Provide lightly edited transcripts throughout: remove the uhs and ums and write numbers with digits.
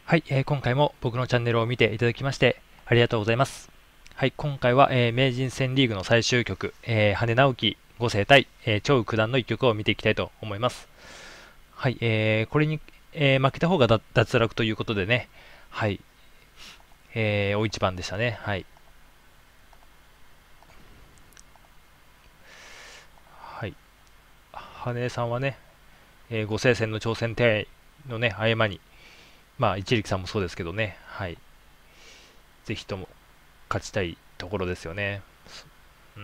はい、今回も僕のチャンネルを見ていただきましてありがとうございます。はい、今回は、名人戦リーグの最終局、羽根直樹5世対、張九段の一局を見ていきたいと思います。はい、これに、負けた方が脱落ということでね、はい、大一番でしたね。はい。はい。羽根さんはね、5世戦の挑戦手合のね、合間に、まあ、一力さんもそうですけどね、はい、ぜひとも勝ちたいところですよね。うん。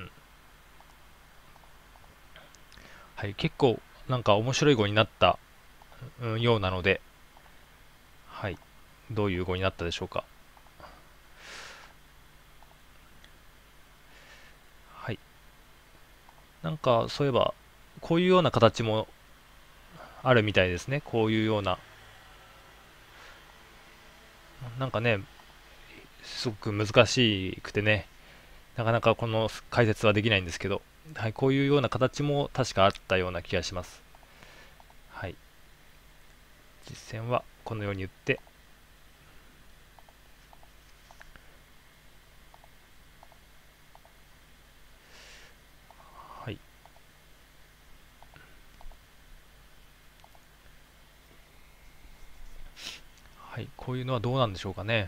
はい、結構なんか面白い碁になった、ようなので、はい、どういう碁になったでしょうか。はい、なんかそういえばこういうような形もあるみたいですね。こういうような、なんかね、すごく難しくてね、なかなかこの解説はできないんですけど、はい、こういうような形も確かあったような気がします。はい、実戦はこのように打って、はい、はい、こういうのはどうなんでしょうかね。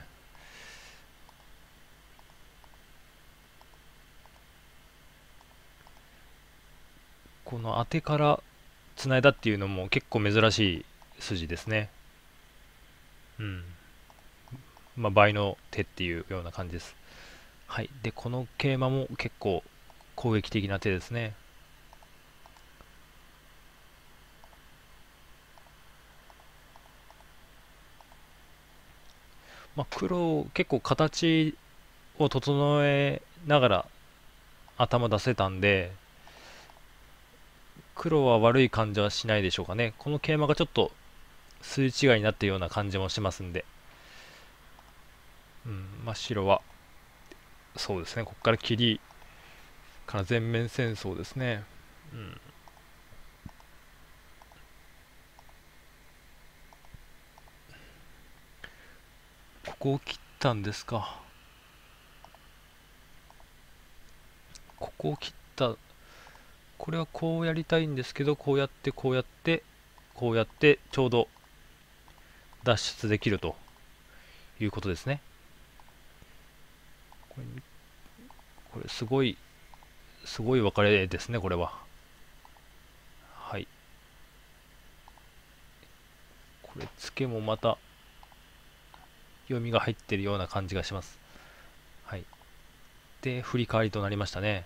この当てから繋いだっていうのも結構珍しい筋ですね。うん。まあ、倍の手っていうような感じです。はい。で、この桂馬も結構攻撃的な手ですね。まあ、黒、結構形を整えながら頭出せたんで、黒は悪い感じはしないでしょうかね。この桂馬がちょっと数違いになっているような感じもしますんで、うん、まあ、白は、そうですね、ここから切りから全面戦争ですね。うん、ここを切ったんですか。ここを切った。これはこうやりたいんですけど、こうやってこうやってこうやってちょうど脱出できるということですね。これ、これすごい分かれですね、これは。はい。これ、ツケもまた読みが入ってるような感じがします。はい。で、振り返りとなりましたね。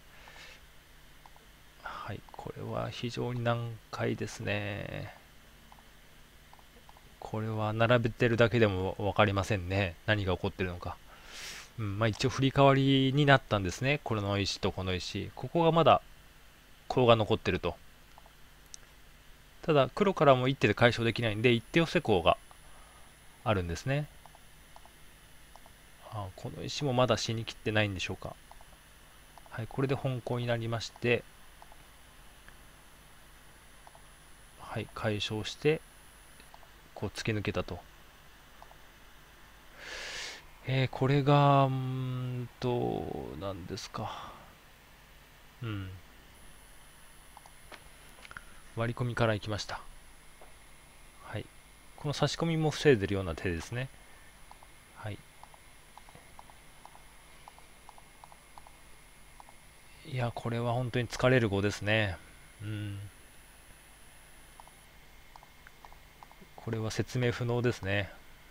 はい。これは非常に難解ですね。これは並べてるだけでも分かりませんね。何が起こってるのか。うん、まあ一応振り替わりになったんですね。この石とこの石。ここがまだコウが残ってると。ただ黒からも一手で解消できないんで一手寄せコウがあるんですね。この石もまだ死にきってないんでしょうか。はい、これで本コウになりまして、はい、解消してこう突き抜けたと。これが何ですか。うん、割り込みからいきました。はい、この差し込みも防いでるような手ですね。はい、いやこれは本当に疲れる碁ですね。うん、これは説明不能ですね。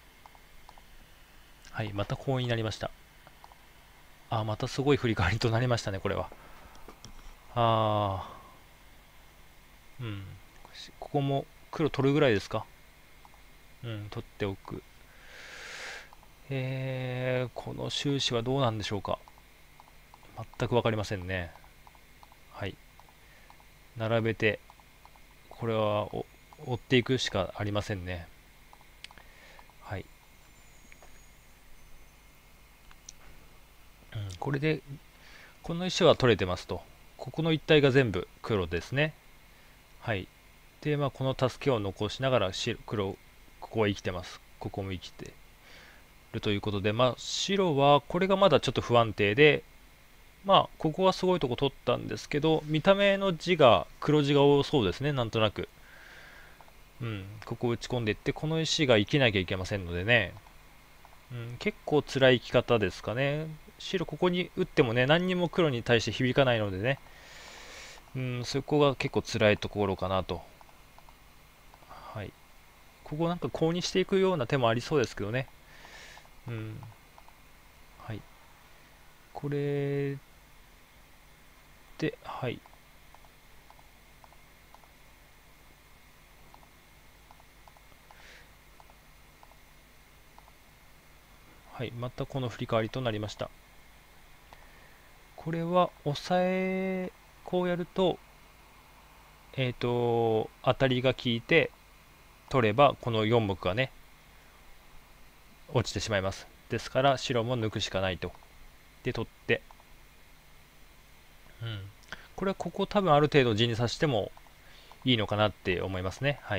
はい、またコウになりました。またすごい振り返りとなりましたね、これは。あうん。ここも黒取るぐらいですか。うん、取っておく。この収支はどうなんでしょうか。全く分かりませんね。はい。並べて、これは追っていくしかありませんね。はい。うん、これで、この石は取れてますと。ここの一帯が全部黒ですね。はい。で、まあ、この助けを残しながら黒、ここは生きてます。 ここも生きてるということで、まあ、白はこれがまだちょっと不安定で、まあ、ここはすごいとこ取ったんですけど、見た目の地が黒地が多そうですね、なんとなく。うん、ここを打ち込んでいって、この石が生きなきゃいけませんのでね、うん、結構辛い生き方ですかね。白ここに打ってもね、何にも黒に対して響かないのでね、うん、そこが結構辛いところかなと。はい。ここなんかコウにしていくような手もありそうですけどね。うん。はい。これで、はい。はい。またこの振り替わりとなりました。これは、押さえ、こうやると、当たりが効いて、取れば、この4目がね、落ちてしまいます。ですから、白も抜くしかないと。で、取って、うん。これはここ多分ある程度地にさしてもいいのかなって思いますね。はい。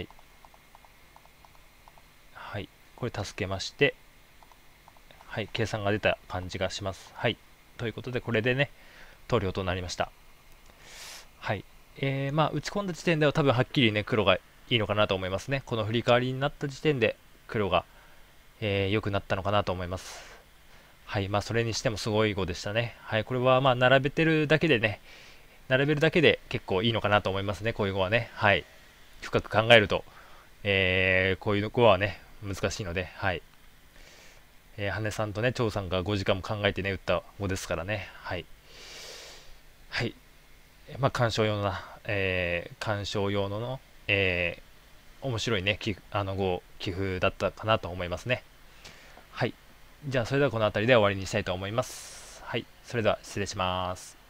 はい。これ助けまして、はい。計算が出た感じがします。はい。ということで、これでね、投了となりました。はい。まあ、打ち込んだ時点では多分はっきりね、黒がいいのかなと思いますね。この振り替わりになった時点で、黒が、良くなったのかなと思います。はい。まあ、それにしてもすごい碁でしたね。はい。これはまあ、並べてるだけでね、並べるだけで結構いいのかなと思いますね。こういう碁はね。はい。深く考えると、こういう碁はね、難しいので、はい。羽根さんとね、張さんが5時間も考えてね、打った碁ですからね。はい。はい。まあ、鑑賞用の、面白いね、寄付だったかなと思いますね。はい。じゃあ、それではこの辺りで終わりにしたいと思います。はい。それでは失礼します。